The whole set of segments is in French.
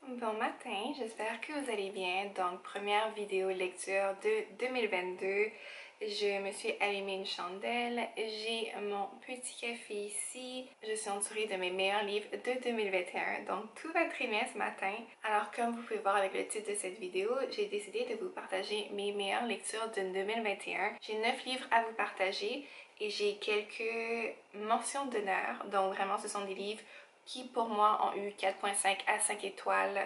Bon matin, j'espère que vous allez bien. Donc, première vidéo lecture de 2022. Je me suis allumé une chandelle, j'ai mon petit café ici. Je suis entourée de mes meilleurs livres de 2021, donc tout va très bien ce matin. Alors, comme vous pouvez voir avec le titre de cette vidéo, j'ai décidé de vous partager mes meilleures lectures de 2021. J'ai 9 livres à vous partager et j'ai quelques mentions d'honneur. Donc, vraiment, ce sont des livres qui pour moi ont eu 4.5 à 5 étoiles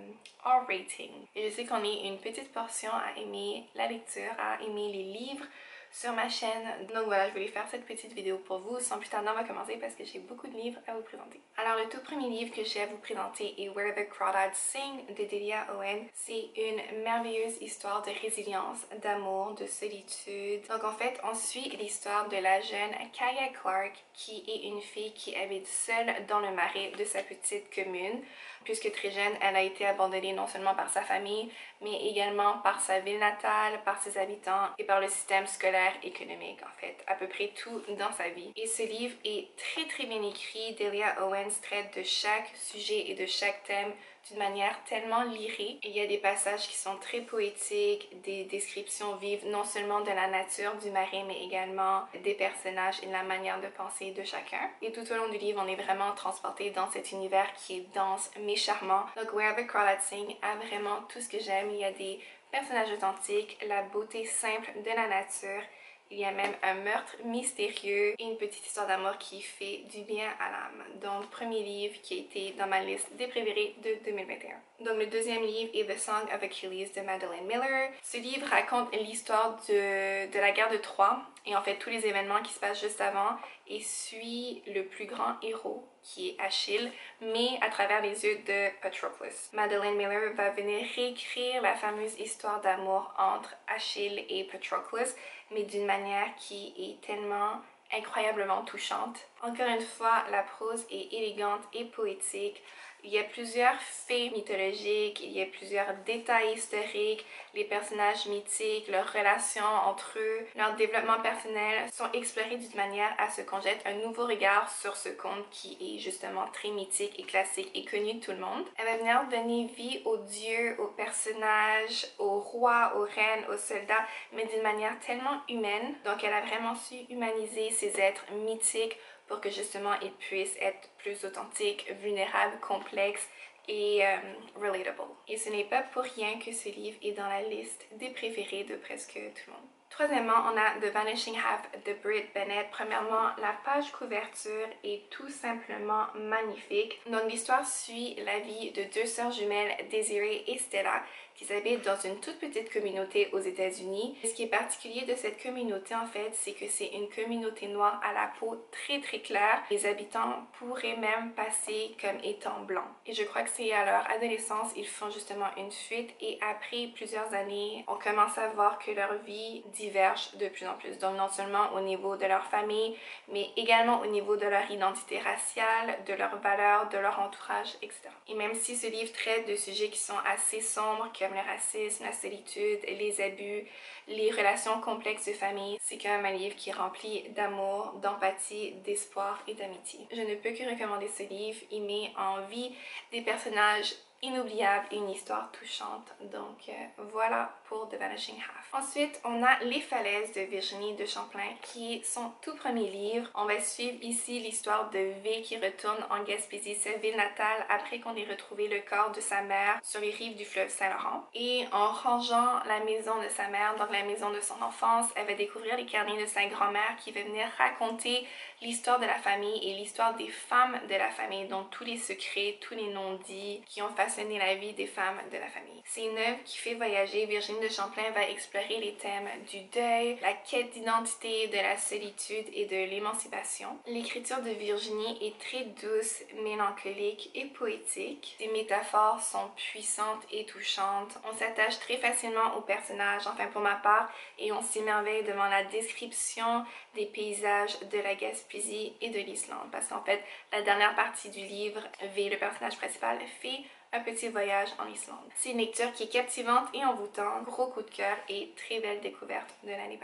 en rating. Et je sais qu'on est une petite portion à aimer la lecture, à aimer les livres sur ma chaîne. Donc voilà, je voulais faire cette petite vidéo pour vous. Sans plus tarder, on va commencer parce que j'ai beaucoup de livres à vous présenter. Alors le tout premier livre que j'ai à vous présenter est Where the Crawdads Sing de Delia Owen. C'est une merveilleuse histoire de résilience, d'amour, de solitude. Donc en fait, on suit l'histoire de la jeune Kaya Clark qui est une fille qui habite seule dans le marais de sa petite commune. Puisque très jeune, elle a été abandonnée non seulement par sa famille, mais également par sa ville natale, par ses habitants et par le système scolaire économique, en fait, à peu près tout dans sa vie. Et ce livre est très bien écrit. Delia Owens traite de chaque sujet et de chaque thème d'une manière tellement lyrique. Il y a des passages qui sont très poétiques, des descriptions vives non seulement de la nature du marais, mais également des personnages et de la manière de penser de chacun. Et tout au long du livre, on est vraiment transporté dans cet univers qui est dense mais charmant. Donc Where the Crawdads Sing a vraiment tout ce que j'aime. Il y a des personnages authentiques, la beauté simple de la nature. Il y a même un meurtre mystérieux et une petite histoire d'amour qui fait du bien à l'âme. Donc, premier livre qui a été dans ma liste des préférés de 2021. Donc, le deuxième livre est The Song of Achilles de Madeline Miller. Ce livre raconte l'histoire de la guerre de Troie et en fait tous les événements qui se passent juste avant et suit le plus grand héros qui est Achille, mais à travers les yeux de Patroclus. Madeline Miller va venir réécrire la fameuse histoire d'amour entre Achille et Patroclus, mais d'une manière qui est tellement incroyablement touchante. Encore une fois, la prose est élégante et poétique. Il y a plusieurs faits mythologiques, il y a plusieurs détails historiques, les personnages mythiques, leurs relations entre eux, leur développement personnel sont explorés d'une manière à ce qu'on jette un nouveau regard sur ce conte qui est justement très mythique et classique et connu de tout le monde. Elle va venir donner vie aux dieux, aux personnages, aux rois, aux reines, aux soldats, mais d'une manière tellement humaine. Donc elle a vraiment su humaniser ces êtres mythiques pour que justement ils puissent être plus authentiques, vulnérables, complexes et relatable. Et ce n'est pas pour rien que ce livre est dans la liste des préférés de presque tout le monde. Troisièmement, on a The Vanishing Half de Brit Bennett. Premièrement, la page couverture est tout simplement magnifique. Donc l'histoire suit la vie de deux sœurs jumelles, Desiree et Stella, qui habitent dans une toute petite communauté aux États-Unis. Ce qui est particulier de cette communauté, en fait, c'est que c'est une communauté noire à la peau très claire. Les habitants pourraient même passer comme étant blancs. Et je crois que c'est à leur adolescence, ils font justement une fuite et après plusieurs années, on commence à voir que leur vie diverge de plus en plus. Donc non seulement au niveau de leur famille, mais également au niveau de leur identité raciale, de leurs valeurs, de leur entourage, etc. Et même si ce livre traite de sujets qui sont assez sombres, comme le racisme, la solitude, les abus, les relations complexes de famille, c'est quand même un livre qui est rempli d'amour, d'empathie, d'espoir et d'amitié. Je ne peux que recommander ce livre. Il met en vie des personnages inoubliable et une histoire touchante. Donc voilà pour The Vanishing Half. Ensuite, on a Les Falaises de Virginie de Champlain qui est son tout premier livre. On va suivre ici l'histoire de V qui retourne en Gaspésie, sa ville natale, après qu'on ait retrouvé le corps de sa mère sur les rives du fleuve Saint-Laurent. Et en rangeant la maison de sa mère, donc la maison de son enfance, elle va découvrir les carnets de sa grand-mère qui va venir raconter l'histoire de la famille et l'histoire des femmes de la famille, donc tous les secrets, tous les non-dits qui ont façonné la vie des femmes de la famille. C'est une œuvre qui fait voyager. Virginie de Champlain va explorer les thèmes du deuil, la quête d'identité, de la solitude et de l'émancipation. L'écriture de Virginie est très douce, mélancolique et poétique. Ses métaphores sont puissantes et touchantes. On s'attache très facilement aux personnages, enfin pour ma part, et on s'émerveille devant la description des paysages de la Gaspésie et de l'Islande. Parce qu'en fait, la dernière partie du livre, V, le personnage principal, fait un petit voyage en Islande. C'est une lecture qui est captivante et envoûtante, gros coup de cœur et très belle découverte de l'année passée.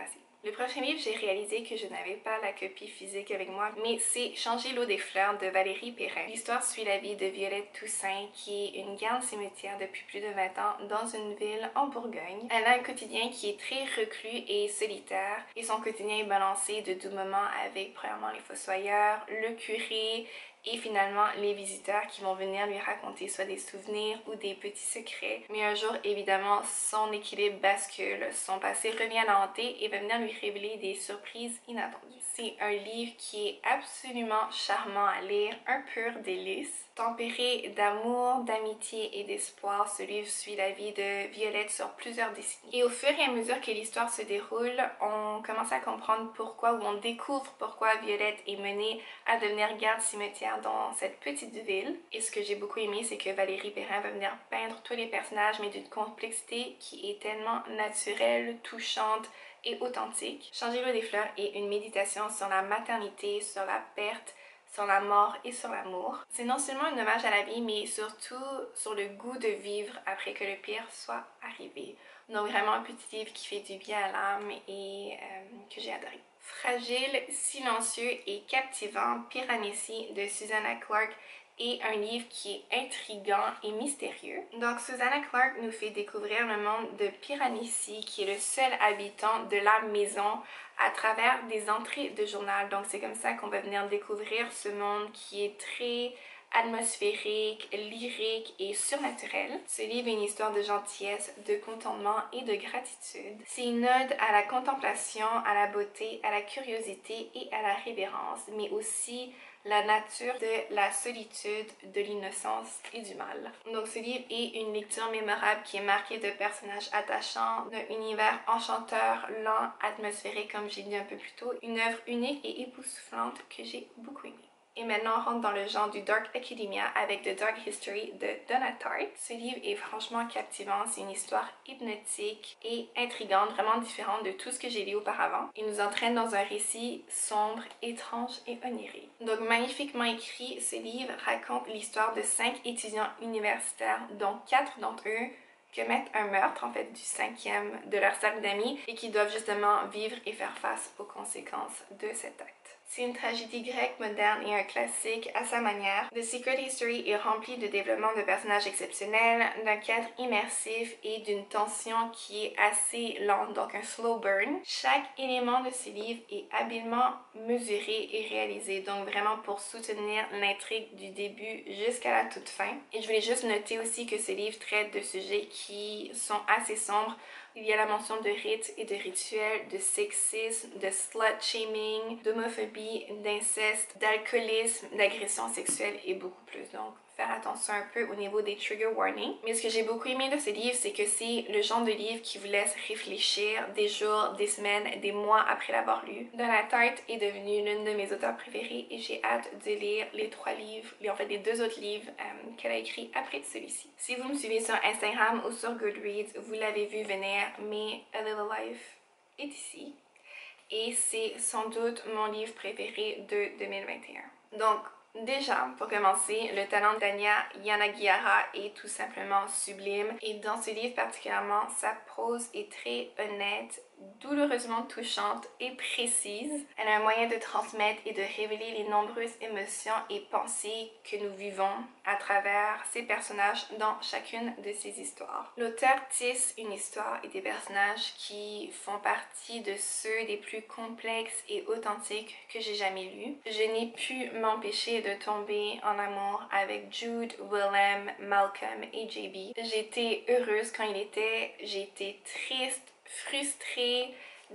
Le prochain livre, j'ai réalisé que je n'avais pas la copie physique avec moi, mais c'est Changer l'eau des fleurs de Valérie Perrin. L'histoire suit la vie de Violette Toussaint, qui est une garde cimetière depuis plus de 20 ans dans une ville en Bourgogne. Elle a un quotidien qui est très reclus et solitaire, et son quotidien est balancé de doux moments avec premièrement les fossoyeurs, le curé, et finalement les visiteurs qui vont venir lui raconter soit des souvenirs ou des petits secrets. Mais un jour, évidemment, son équilibre bascule, son passé revient à la hanter et va venir lui révéler des surprises inattendues. C'est un livre qui est absolument charmant à lire, un pur délice. Tempéré d'amour, d'amitié et d'espoir, ce livre suit la vie de Violette sur plusieurs décennies. Et au fur et à mesure que l'histoire se déroule, on commence à comprendre pourquoi, ou on découvre pourquoi Violette est menée à devenir garde cimetière dans cette petite ville. Et ce que j'ai beaucoup aimé, c'est que Valérie Perrin va venir peindre tous les personnages, mais d'une complexité qui est tellement naturelle, touchante et authentique. Changer l'eau des fleurs est une méditation sur la maternité, sur la perte, sur la mort et sur l'amour. C'est non seulement un hommage à la vie, mais surtout sur le goût de vivre après que le pire soit arrivé. Donc vraiment un petit livre qui fait du bien à l'âme et que j'ai adoré. Fragile, silencieux et captivant, Piranesi de Susanna Clark est un livre qui est intriguant et mystérieux. Donc Susanna Clark nous fait découvrir le monde de Piranesi, qui est le seul habitant de la maison, à travers des entrées de journal. Donc c'est comme ça qu'on va venir découvrir ce monde qui est très atmosphérique, lyrique et surnaturel. Ce livre est une histoire de gentillesse, de contentement et de gratitude. C'est une ode à la contemplation, à la beauté, à la curiosité et à la révérence, mais aussi la nature de la solitude, de l'innocence et du mal. Donc ce livre est une lecture mémorable qui est marquée de personnages attachants, d'un univers enchanteur, lent, atmosphérique comme j'ai dit un peu plus tôt, une œuvre unique et époustouflante que j'ai beaucoup aimée. Et maintenant, on rentre dans le genre du Dark Academia avec The Dark History de Donna Tartt. Ce livre est franchement captivant, c'est une histoire hypnotique et intrigante, vraiment différente de tout ce que j'ai lu auparavant. Il nous entraîne dans un récit sombre, étrange et onirique. Donc magnifiquement écrit, ce livre raconte l'histoire de 5 étudiants universitaires, dont 4 d'entre eux commettent un meurtre, en fait, du 5e de leur cercle d'amis et qui doivent justement vivre et faire face aux conséquences de cet acte. C'est une tragédie grecque moderne et un classique à sa manière. The Secret History est rempli de développement de personnages exceptionnels, d'un cadre immersif et d'une tension qui est assez lente, donc un slow burn. Chaque élément de ce livre est habilement mesuré et réalisé, donc vraiment pour soutenir l'intrigue du début jusqu'à la toute fin. Et je voulais juste noter aussi que ce livre traite de sujets qui sont assez sombres. Il y a la mention de rites et de rituels, de sexisme, de slut-shaming, d'homophobie, d'inceste, d'alcoolisme, d'agression sexuelle et beaucoup plus. Donc, faire attention un peu au niveau des trigger warnings. Mais ce que j'ai beaucoup aimé de ce livre, c'est que c'est le genre de livre qui vous laisse réfléchir des jours, des semaines, des mois après l'avoir lu. Donna Tartt est devenue l'une de mes auteurs préférées et j'ai hâte de lire les 3 livres, les 2 autres livres qu'elle a écrits après celui-ci. Si vous me suivez sur Instagram ou sur Goodreads, vous l'avez vu venir, mais A Little Life est ici. Et c'est sans doute mon livre préféré de 2021. Donc, déjà, pour commencer, le talent de Tania Yanagihara est tout simplement sublime. Et dans ce livre particulièrement, sa prose est très honnête, douloureusement touchante et précise. Elle a un moyen de transmettre et de révéler les nombreuses émotions et pensées que nous vivons à travers ses personnages dans chacune de ses histoires. L'auteur tisse une histoire et des personnages qui font partie de ceux des plus complexes et authentiques que j'ai jamais lus. Je n'ai pu m'empêcher de tomber en amour avec Jude, Willem, Malcolm et JB. J'étais heureuse quand il était, j'ai été triste, frustrée,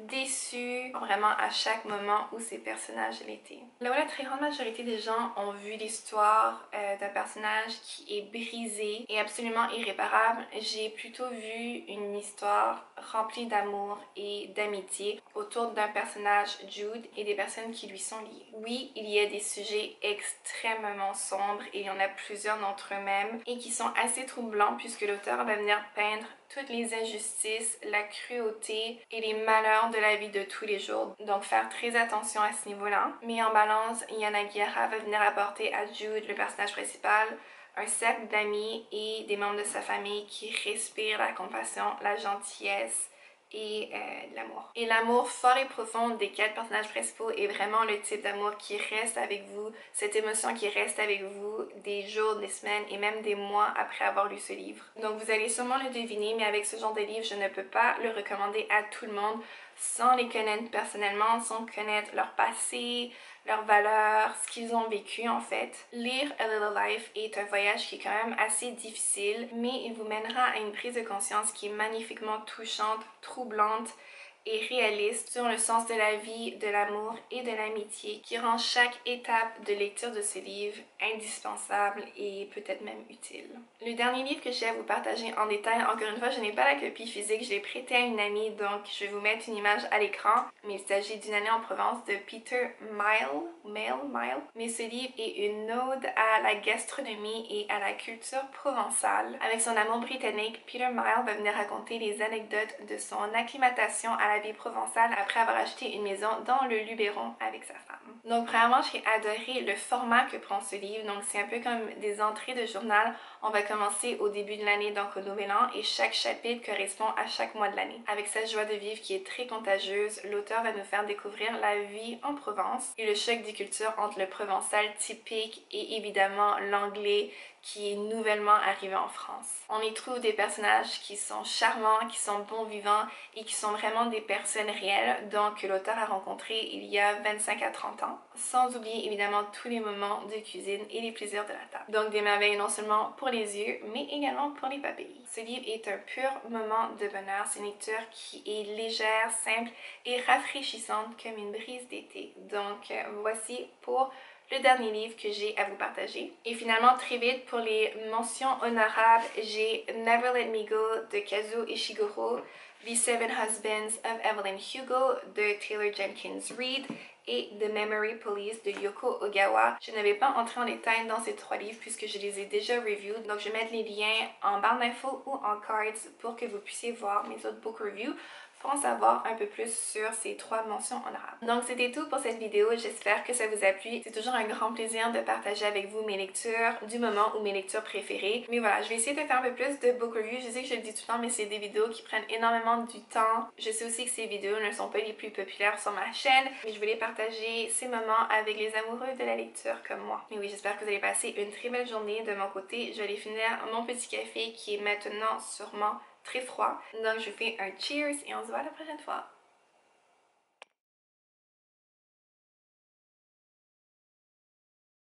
déçue, vraiment à chaque moment où ces personnages l'étaient. Là où la très grande majorité des gens ont vu l'histoire d'un personnage qui est brisé et absolument irréparable, j'ai plutôt vu une histoire remplie d'amour et d'amitié autour d'un personnage, Jude, et des personnes qui lui sont liées. Oui, il y a des sujets extrêmement sombres et il y en a plusieurs d'entre eux même et qui sont assez troublants puisque l'auteur va venir peindre toutes les injustices, la cruauté et les malheurs de la vie de tous les jours. Donc faire très attention à ce niveau-là. Mais en balance, Yanagihara va venir apporter à Jude, le personnage principal, un cercle d'amis et des membres de sa famille qui respirent la compassion, la gentillesse et de l'amour. Et l'amour fort et profond des 4 personnages principaux est vraiment le type d'amour qui reste avec vous, cette émotion qui reste avec vous des jours, des semaines et même des mois après avoir lu ce livre. Donc vous allez sûrement le deviner, mais avec ce genre de livre, je ne peux pas le recommander à tout le monde sans les connaître personnellement, sans connaître leur passé, leurs valeurs, ce qu'ils ont vécu en fait. Lire A Little Life est un voyage qui est quand même assez difficile, mais il vous mènera à une prise de conscience qui est magnifiquement touchante, troublante et réaliste sur le sens de la vie, de l'amour et de l'amitié qui rend chaque étape de lecture de ce livre indispensable et peut-être même utile. Le dernier livre que j'ai à vous partager en détail, encore une fois, je n'ai pas la copie physique, je l'ai prêté à une amie, donc je vais vous mettre une image à l'écran, mais il s'agit d'Une année en Provence de Peter Mile. Mais ce livre est une ode à la gastronomie et à la culture provençale. Avec son amour britannique, Peter Mile va venir raconter les anecdotes de son acclimatation à la vie provençale après avoir acheté une maison dans le Luberon avec sa femme. Donc premièrement, j'ai adoré le format que prend ce livre, donc c'est un peu comme des entrées de journal. On va commencer au début de l'année, donc au Nouvel An, et chaque chapitre correspond à chaque mois de l'année. Avec cette joie de vivre qui est très contagieuse, l'auteur va nous faire découvrir la vie en Provence et le choc des cultures entre le provençal typique et évidemment l'anglais qui est nouvellement arrivé en France. On y trouve des personnages qui sont charmants, qui sont bons vivants et qui sont vraiment des personnes réelles, donc que l'auteur a rencontrées il y a 25 à 30 ans, sans oublier évidemment tous les moments de cuisine et les plaisirs de la table. Donc des merveilles non seulement pour les yeux, mais également pour les papilles. Ce livre est un pur moment de bonheur, c'est une lecture qui est légère, simple et rafraîchissante comme une brise d'été. Donc voici pour le dernier livre que j'ai à vous partager. Et finalement, très vite, pour les mentions honorables, j'ai Never Let Me Go de Kazuo Ishiguro, The Seven Husbands of Evelyn Hugo de Taylor Jenkins Reid et The Memory Police de Yoko Ogawa. Je ne vais pas entrer en détail dans ces 3 livres puisque je les ai déjà reviewed, donc je vais mettre les liens en barre d'infos ou en cards pour que vous puissiez voir mes autres book reviews pour en savoir un peu plus sur ces 3 mentions honorables. Donc c'était tout pour cette vidéo, j'espère que ça vous a plu. C'est toujours un grand plaisir de partager avec vous mes lectures du moment ou mes lectures préférées. Mais voilà, je vais essayer de faire un peu plus de book review. Je sais que je le dis tout le temps, mais c'est des vidéos qui prennent énormément du temps. Je sais aussi que ces vidéos ne sont pas les plus populaires sur ma chaîne, mais je voulais partager ces moments avec les amoureux de la lecture comme moi. Mais oui, j'espère que vous allez passer une très belle journée. De mon côté, je vais aller finir mon petit café qui est maintenant sûrement très froid. Donc je vous fais un cheers et on se voit la prochaine fois.